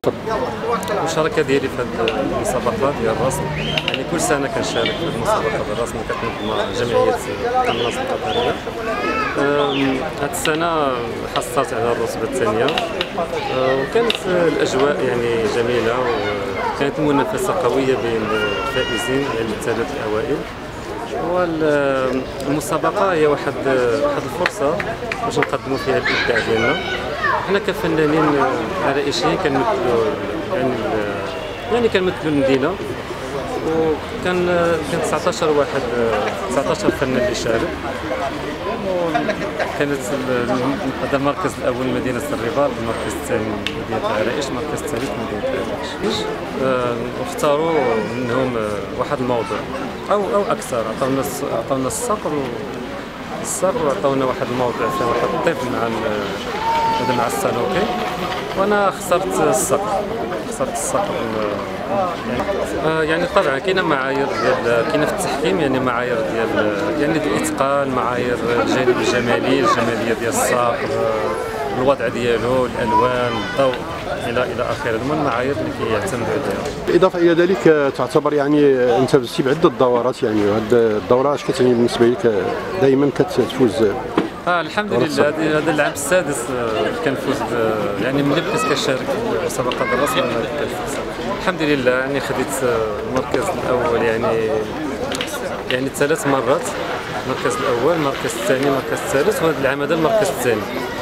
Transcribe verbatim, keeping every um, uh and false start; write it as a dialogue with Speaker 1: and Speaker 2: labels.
Speaker 1: المشاركه ديالي في هذه المسابقه ديال الرسم، يعني كل سنه كنشارك في المسابقه ديال الرسم اللي كتنظمها جمعيه الناصر القطريه. هذه السنه حصلت على الرتبه الثانيه، وكانت الاجواء يعني جميله، وكانت المنافسه قويه بين الفائزين يعني الثلاث الاوائل. والمسابقه هي واحد واحد الفرصه باش نقدموا فيها الابداع ديالنا. حنا كفنانين عرائشيين كنمثلوا يعني يعني كنمثلوا المدينه، وكان كان تسعطاش واحد تسعطاش فنان اللي شارك. كانت هذا المركز الاول مدينه الرباط، المركز الثاني مدينه عرائش، المركز الثالث مدينه عرائش. واختاروا منهم واحد الموضوع او او اكثر، عطاونا عطاونا الصقر الصقر وعطاونا واحد الموضوع فيه واحد الطفل مع هذا مع السالوكي، وانا خسرت الصقر خسرت الصقر يعني, يعني طبعا كاينه معايير ديال كاينه في التحكيم، يعني معايير ديال يعني الاتقان، معايير الجانب الجمالي الجماليه ديال الصقر، الوضع ديالو، الالوان، الضوء الى الى اخره. هذوما المعايير اللي كيعتمدوا عليها.
Speaker 2: اضافه الى ذلك تعتبر يعني انت فزتي بعده دورات، يعني وهذه الدوره اش كتعني بالنسبه لك؟ دائما كتفوز.
Speaker 1: اه الحمد لله، هذا العام السادس كنفوز، يعني ملي بديت كنشارك في مسابقه الرسم كنفوز الحمد لله. يعني خديت المركز الاول يعني يعني ثلاث مرات، المركز الاول، المركز الثاني، المركز الثالث، وهذا العام هذا المركز الثاني.